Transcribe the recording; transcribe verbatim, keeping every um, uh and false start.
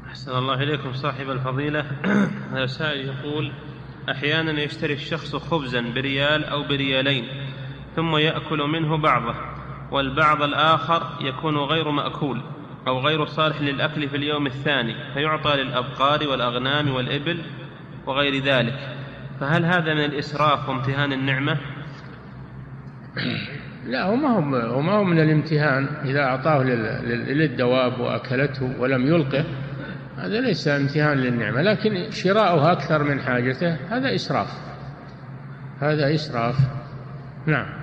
أحسن الله إليكم صاحب الفضيلة. هذا سائل يقول: أحيانا يشتري الشخص خبزا بريال أو بريالين ثم يأكل منه بعضه، والبعض الآخر يكون غير مأكول أو غير صالح للأكل في اليوم الثاني، فيعطى للأبقار والأغنام والإبل وغير ذلك، فهل هذا من الإسراف وامتهان النعمة؟ لا، وما هو ما هو من الامتهان. إذا أعطاه للدواب وأكلته ولم يلقه هذا ليس امتهان للنعمة، لكن شراؤها أكثر من حاجته هذا إسراف، هذا إسراف. نعم.